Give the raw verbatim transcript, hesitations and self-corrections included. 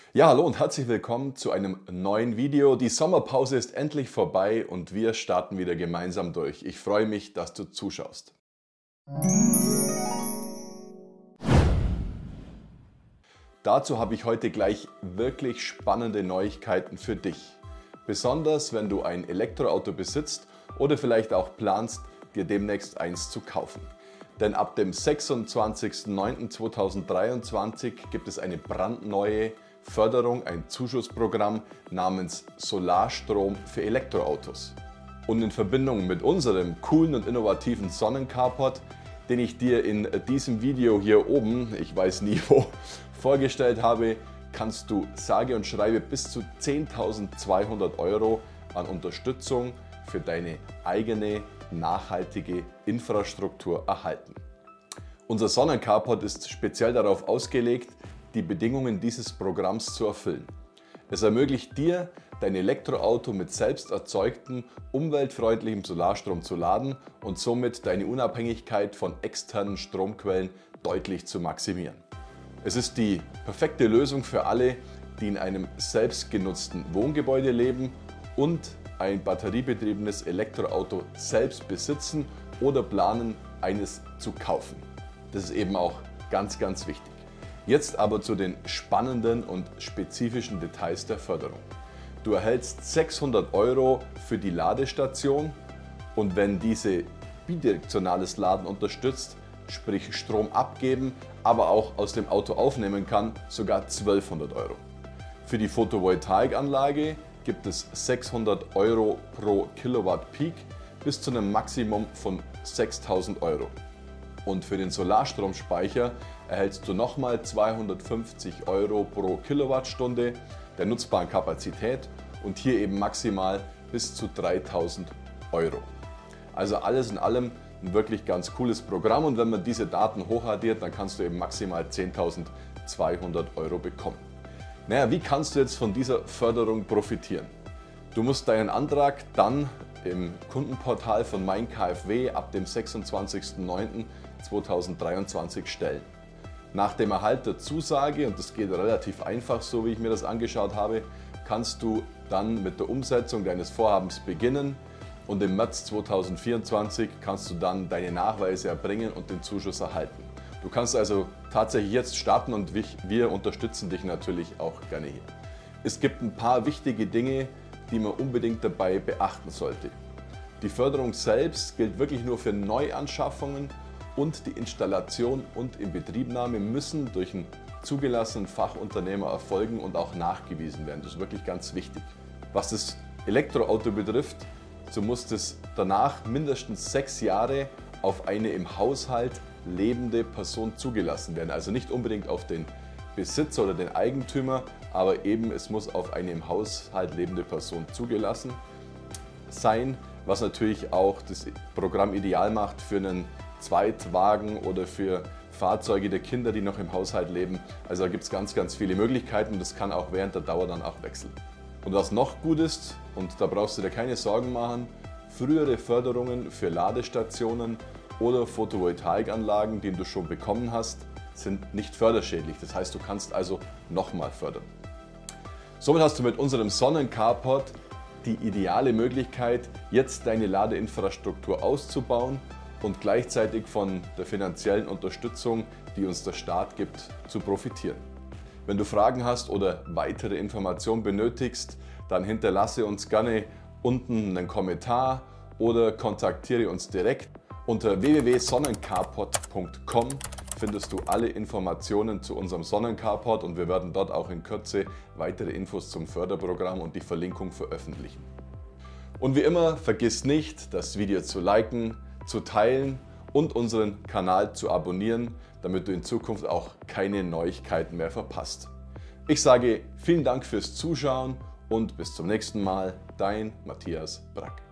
Ja, hallo und herzlich willkommen zu einem neuen Video. Die Sommerpause ist endlich vorbei und wir starten wieder gemeinsam durch. Ich freue mich, dass du zuschaust. Dazu habe ich heute gleich wirklich spannende Neuigkeiten für dich. Besonders wenn du ein Elektroauto besitzt oder vielleicht auch planst, dir demnächst eins zu kaufen. Denn ab dem sechsundzwanzigsten neunten zweitausenddreiundzwanzig gibt es eine brandneue Förderung, ein Zuschussprogramm namens Solarstrom für Elektroautos. Und in Verbindung mit unserem coolen und innovativen Sonnencarport, den ich dir in diesem Video hier oben, ich weiß nie wo, vorgestellt habe, kannst du sage und schreibe bis zu zehntausendzweihundert Euro an Unterstützung für deine eigene nachhaltige Infrastruktur erhalten. Unser Sonnencarport ist speziell darauf ausgelegt, die Bedingungen dieses Programms zu erfüllen. Es ermöglicht dir, dein Elektroauto mit selbst erzeugtem, umweltfreundlichem Solarstrom zu laden und somit deine Unabhängigkeit von externen Stromquellen deutlich zu maximieren. Es ist die perfekte Lösung für alle, die in einem selbstgenutzten Wohngebäude leben und ein batteriebetriebenes Elektroauto selbst besitzen oder planen, eines zu kaufen. Das ist eben auch ganz, ganz wichtig. Jetzt aber zu den spannenden und spezifischen Details der Förderung. Du erhältst sechshundert Euro für die Ladestation und wenn diese bidirektionales Laden unterstützt, sprich Strom abgeben, aber auch aus dem Auto aufnehmen kann, sogar zwölfhundert Euro. Für die Photovoltaikanlage gibt es sechshundert Euro pro Kilowatt Peak bis zu einem Maximum von sechstausend Euro. Und für den Solarstromspeicher erhältst du nochmal zweihundertfünfzig Euro pro Kilowattstunde der nutzbaren Kapazität und hier eben maximal bis zu dreitausend Euro. Also alles in allem ein wirklich ganz cooles Programm und wenn man diese Daten hochaddiert, dann kannst du eben maximal zehntausendzweihundert Euro bekommen. Naja, wie kannst du jetzt von dieser Förderung profitieren? Du musst deinen Antrag dann im Kundenportal von Mein KfW ab dem sechsundzwanzigsten neunten zweitausenddreiundzwanzig stellen. Nach dem Erhalt der Zusage, und das geht relativ einfach, so wie ich mir das angeschaut habe, kannst du dann mit der Umsetzung deines Vorhabens beginnen und im März zweitausendvierundzwanzig kannst du dann deine Nachweise erbringen und den Zuschuss erhalten. Du kannst also tatsächlich jetzt starten und wir unterstützen dich natürlich auch gerne hier. Es gibt ein paar wichtige Dinge, die man unbedingt dabei beachten sollte. Die Förderung selbst gilt wirklich nur für Neuanschaffungen und die Installation und Inbetriebnahme müssen durch einen zugelassenen Fachunternehmer erfolgen und auch nachgewiesen werden. Das ist wirklich ganz wichtig. Was das Elektroauto betrifft, so muss das danach mindestens sechs Jahre auf eine im Haushalt lebende Person zugelassen werden. Also nicht unbedingt auf den Besitzer oder den Eigentümer, aber eben es muss auf eine im Haushalt lebende Person zugelassen sein, was natürlich auch das Programm ideal macht für einen Zweitwagen oder für Fahrzeuge der Kinder, die noch im Haushalt leben. Also da gibt es ganz, ganz viele Möglichkeiten und das kann auch während der Dauer dann auch wechseln. Und was noch gut ist, und da brauchst du dir keine Sorgen machen, frühere Förderungen für Ladestationen oder Photovoltaikanlagen, die du schon bekommen hast, sind nicht förderschädlich. Das heißt, du kannst also nochmal fördern. Somit hast du mit unserem Sonnencarport die ideale Möglichkeit, jetzt deine Ladeinfrastruktur auszubauen und gleichzeitig von der finanziellen Unterstützung, die uns der Staat gibt, zu profitieren. Wenn du Fragen hast oder weitere Informationen benötigst, dann hinterlasse uns gerne unten einen Kommentar oder kontaktiere uns direkt. Unter w w w punkt sonnencarport punkt com findest du alle Informationen zu unserem Sonnencarport und wir werden dort auch in Kürze weitere Infos zum Förderprogramm und die Verlinkung veröffentlichen. Und wie immer, vergiss nicht, das Video zu liken, zu teilen und unseren Kanal zu abonnieren, damit du in Zukunft auch keine Neuigkeiten mehr verpasst. Ich sage vielen Dank fürs Zuschauen und bis zum nächsten Mal, dein Matthias Brack.